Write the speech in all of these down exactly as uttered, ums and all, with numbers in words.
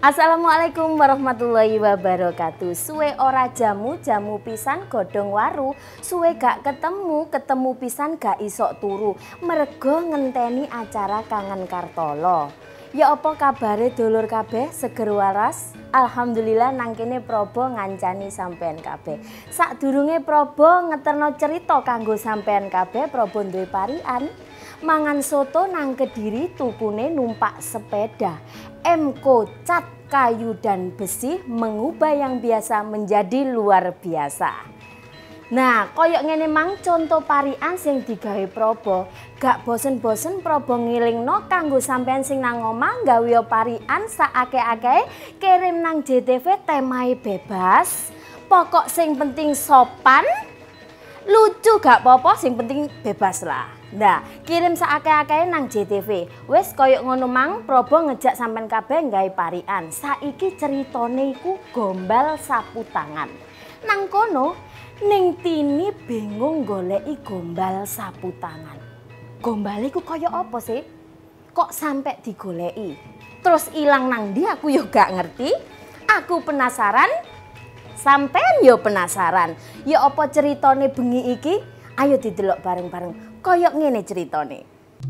Assalamualaikum warahmatullahi wabarakatuh. Suwe ora jamu, jamu pisan godhong waru. Suwe gak ketemu, ketemu pisan gak isok turu. Mergo ngenteni acara Kangen Kartolo. Ya apa kabare dulur kabeh seger waras? Alhamdulillah nang kene Probo ngancani sampean kabeh. Sadurunge Probo ngeterno cerita kanggo sampean kabeh, Probo duwe parian. Mangan soto nang Kediri tukune numpak sepeda. Emco cat kayu dan besi mengubah yang biasa menjadi luar biasa. Nah, koyok ngene mang contoh parian sing digawe Probo. Gak bosen-bosen Probo ngilingno kanggo sampean sing nang omah gawe parian saake-ake kirim nang J T V temahe bebas. Pokok sing penting sopan, lucu gak apa-apa sing penting bebas lah. Nah, kirim saake-ake nang J T V. Wes koyok ngono mang Probo ngejak sampean kabeh gawe parian. Saiki ceritane iku gombal sapu tangan. Nang kono ning Tini bingung goleki gombal sapu tangan. Gombal iku koyok apa sih? Kok sampai digoleki? Terus ilang nang ndi aku yo gak ngerti. Aku penasaran. Sampean yo penasaran. Ya apa ceritane bengi iki? Ayo didelok bareng-bareng. Koyok ngene ceritane.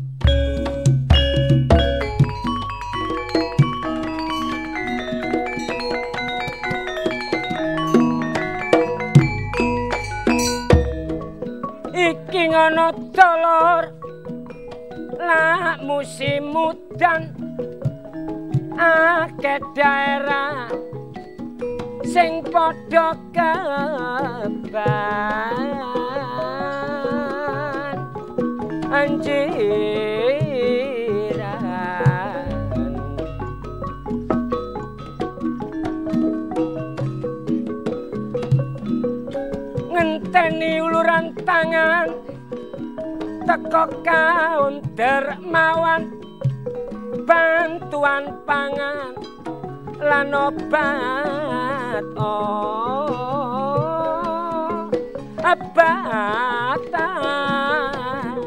Iki ngono dulur, lah musim udan, akeh daerah sing padha keban anjiran. Ngenteni uluran tangan teko kaun dermawan, bantuan pangan lan obat oh abatan.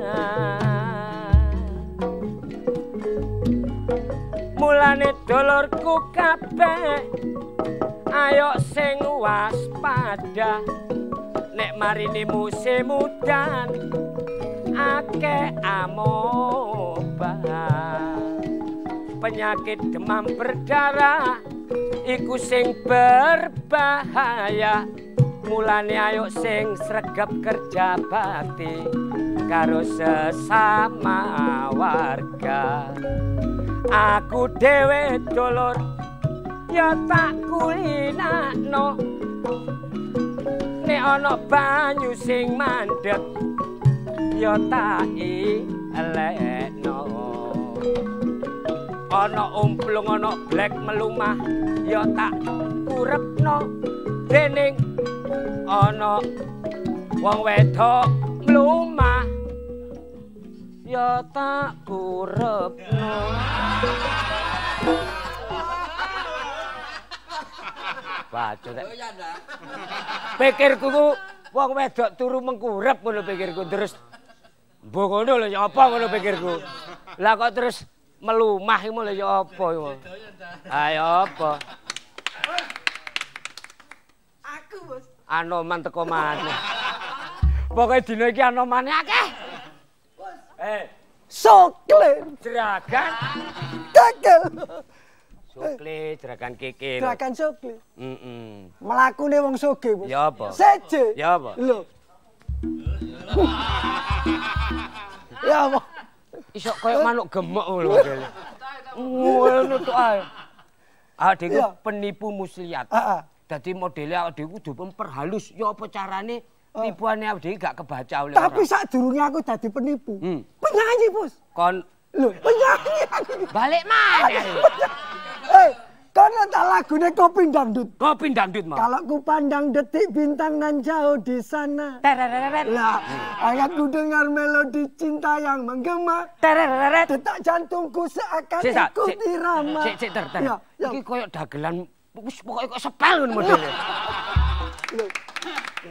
Mulane dulurku kabeh ayo sing waspada, nek marini musim udan akeh amoeba. Penyakit demam berdarah iku sing berbahaya. Mulane ayo sing sregep kerja bakti karo sesama warga. Aku dhewe dulur ya tak kulinakno, nek ana banyu sing mandeg ya tak ilekno. Ana umplung ana blek melumah ya tak kurepno, dening ana wong wedok mlumah ya tak kurepno. Bacot. Pikirku ku wong wedok turu mengkurep ngono pikirku, terus mbok ngono lho ya apa ngono pikirku. Lah kok terus melumah iku lho ya apa iku. Ayo apa? Aku, Bos. Anoman teko maneh. Pokoke dina iki anomane akeh. Bos. Eh, Sokle, jeragan gagal. Sokle, jeragan kikil. Gerakan sokle. Heeh. Mlakune wong sugih, Bos. Ya apa? Seje. Ya apa? Lho. Ya apa? Iso koyo manuk gemuk ngono modele. Ngono tok ae. Awake dhewe penipu muslihat. Heeh. Dadi modele awake dhewe kudu memperhalus. Ya apa carane tipuane awake dhewe gak kebaca oleh Tapi orang. sadurunge aku dadi penipu. Hmm. Penyanyi, Bos. Kon Lho, penyanyi aku. balik maneh. Eh, kono tak lagune Kopi Dangdut. Kopi dangdut mau. Kalau ku pandang detik bintang nan jauh di sana. Tereret. Lah, ayat ku dengar melodi cinta yang menggema. Tereret. Detak jantungku seakan Sik, Sak. ikut Sik. irama. Sik, sik, ter, ter. Ya, ya. Iki koyo dagelan wis pokoke kok sepel ngono modele. Lho,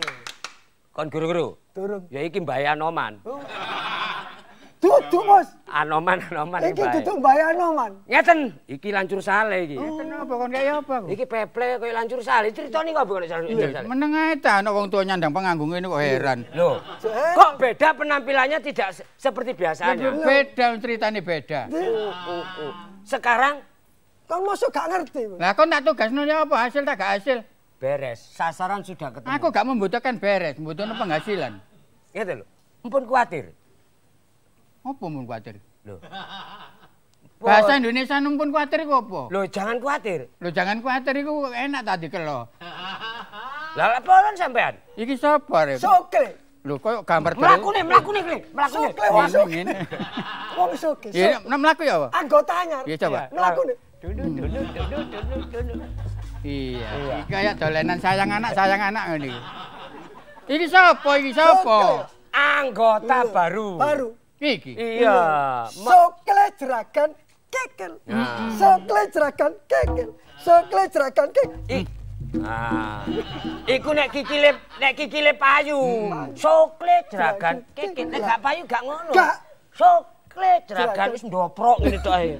Kon guru-guru. turun. Ya iki Mbah Anoman. Duduk, Bos. Anoman-anoman iki Iki bae. duduk mbaya Anoman. Ngeten, iki lancur sale iki. Ngeten apa kon kaya apa? Iki peple kaya lancur sale. Critane kok kok lancur sale. Meneng ae ta ana wong tuwa nyandang penganggung ngene kok heran. Loh, kok beda penampilannya tidak se- seperti biasanya? Beda ceritane beda. Oh, oh, oh. Sekarang Kan masuk gak ngerti. Lah kon tak tugasno ya apa hasil tak gak hasil? beres, sasaran sudah ketemu. Aku gak membutuhkan beres, membutuhkan penghasilan. Ngeten lho. Mumpun kuatir. Apa mun kuatir? Loh. Bahasa Indonesia numpun kuatir iku apa? Loh, jangan kuatir. Lho jangan kuatir iku enak tadi kelo. Lah laporan sampean. Iki sapa rek? Sokle. Lho koyo gambar Mlakune, mlakune, Kli. Mlakune. Sokle wong sok. ngene. Wong sokle. Ya nek mlaku ya apa? Anggota anyar. Ya coba. Mlakune. Dulu, dulu, dulu, dulu, dulu. Iya, iki kayak dolenan sayang anak, sayang anak ngene iki. Iki sapa iki sapa? Anggota baru. Baru. Iki. Iya. Ma- Sokle jeragan kekel. Sokle jeragan kekel. Sokle jeragan kekel. I- Ah. Iku nek kikile nek kikile payu. Sokle jeragan kikil nek gak payu gak ngono. Gak. Sokle jeragan wis ndoprok ngene tok ae.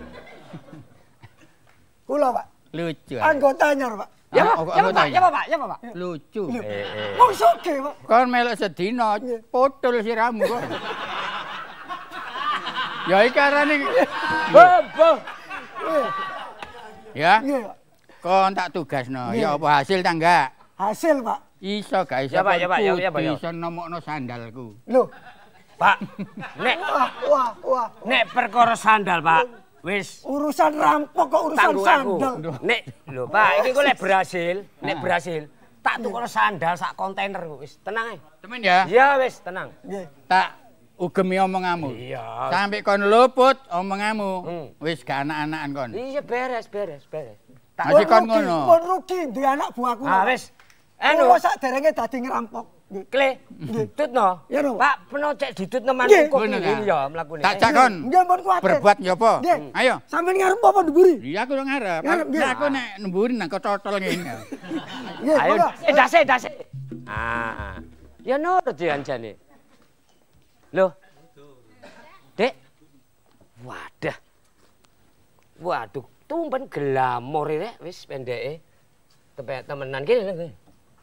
Kula, Pak. Lucu. Anggota anyar, Pak. Ya, Ah, Pak. kok Ya, anggota Pak. ya? Ya, Pak. Ya, Pak. Lucu. Eh, eh. Wong soge, Pak. Kon melok sedina potul siramu kok. Ya iki arane Bobo. ya. Nggih, Pak. Kon tak tugasno. Ya apa hasil ta enggak? Hasil, Pak. Iso gak iso. Ya, Pak, ya, Pak, ya, ya, Pak, ya. Iso nomokno sandalku. Loh. Pak. Nek Wah, wah, wah. nek perkara sandal, Pak. Wis Urusan rampok kok urusan tanggung aku. sandal. Nek lho, Pak, iki kok lek berhasil, nek berhasil tak tukar sandal sak kontainer kok wis. Tenang ae. Temen ya. Ya wis, tenang. Nggih. Tak ugemi omonganmu. Iya. Sampai kon luput omonganmu. Hmm. Wis gak anak-anakan kon. Iya beres, beres, beres. Tak Masih kon rugi, ngono. Pun rugi duwe anak buahku. Ah wis. Anu Anu, sak derenge dadi ngerampok. Nggih. Kle, ditutno. Ya, no. Pak, peno cek ditutno Nggih. manuk kok Ngono, ngene Kak. ya mlakune. Tak cak kon. Nggih, pun kuwatir. Berbuat nyopo? Nggih. Ayo. Sampeyan ngarep apa nduburi? Iya aku yo ngarep. Ngarep, nggih. Nah, aku nek nemburi nang kocotol ngene. Nggih, Ayo, monggo. eh dase, dase. Ah. Ya nurut ya anjane. Loh. Dek. Wadah. Waduh, tumben glamor rek wis pendeke. Tepek temenan kene.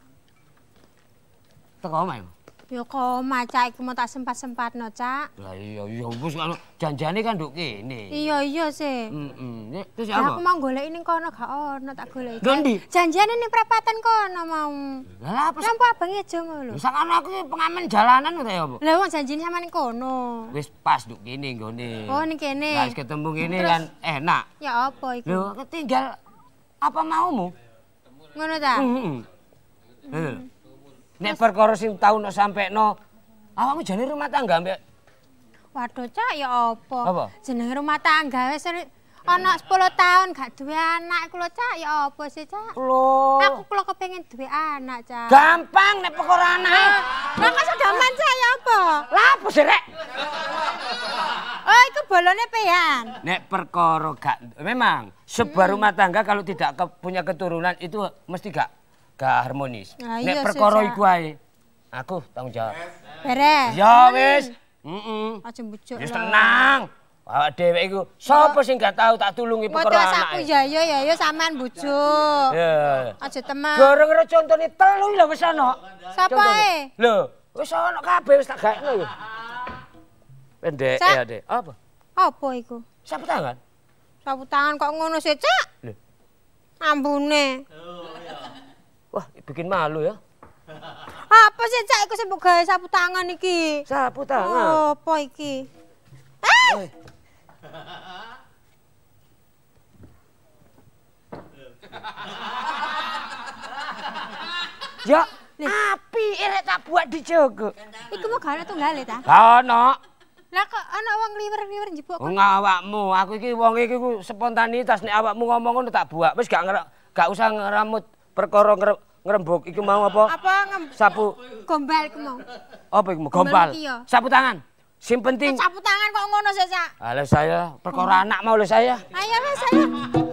Teko omah. Ya kok maca iki mau tak sempat-sempatno, Cak. Lah iya iya wis kalau janjane kan nduk kene. Iya iya sih. Heeh. Nek terus Lah apa? aku mau golek ning kono gak ono tak golek. Lho, ndi? Janjiane ning perapatan kono mau. Lah apa sih? Lampu abang aja ngono lho. Sakane aku iki pengamen jalanan ta ya apa? Lah wong janjine sama ning kono. Wis pas nduk kene nggone. Oh ning kene. Lah wis ketemu kene Terus? kan enak. Ya apa iku? Lho, ketinggal apa maumu? Ngono ta? Heeh. Heeh. Nek perkara sing tau nek sampekno awakmu jane rumah tangga mbek Waduh, Cak, ya apa? Apa? Jenenge rumah tangga wis ana sepuluh tahun gak duwe anak iku lho, Cak. Ya apa sih, Cak? lho. Aku kula kepengin duwe anak, Cak. Gampang nek perkara anake. Lah kok segaman, Cak, ya apa? Lah apa sih rek? Oh, iku bolone peyan. Nek perkara gak memang sebuah rumah tangga kalau tidak ke- punya keturunan itu mesti gak gak harmonis. Nah, Nek iya, perkara Cak. iku ae aku tanggung jawab. Beres. Ya wis. Heeh. Aja mbujuk. Wis tenang. Awak dhewe iku sapa sing gak tahu tak tulungi Moto perkara saku anake. ya ya ya ya sampean bujuk. Ya. Aja temen. Gara-gara contone telu lho wis ana. Sapa Contone. ae? Lho, wis ana kabeh wis tak gaekno lho. Pendek Cak. ya, Dek. Apa? Apa iku? Sapu tangan? Sapu tangan kok ngono sih, Cak? Lho. Ambune. Wah, bikin malu ya. Apa sih, Cak? Iku sing mbok gawe sapu tangan iki. Sapu tangan. Oh, apa iki? Eh! Ya, api irek tak buat dijogo. Iku mau gawe tunggale ta? Lah ono. Lah kok ana wong liwer-liwer njebuk kok. Wong awakmu, aku iki wong iki ku spontanitas nek awakmu ngomong ngono tak buak. Wis gak ngere, gak usah ngeramut perkara ngere- ngerembug iku mau apa? Apa ngem Sapu gombal iku mau. apa iku mau Gombal gombal. iki ya? Sapu tangan. Sing penting Sapu tangan kok ngono sih, Cak? Halo saya, perkara anak mau lho saya. Ayo wis, ayo.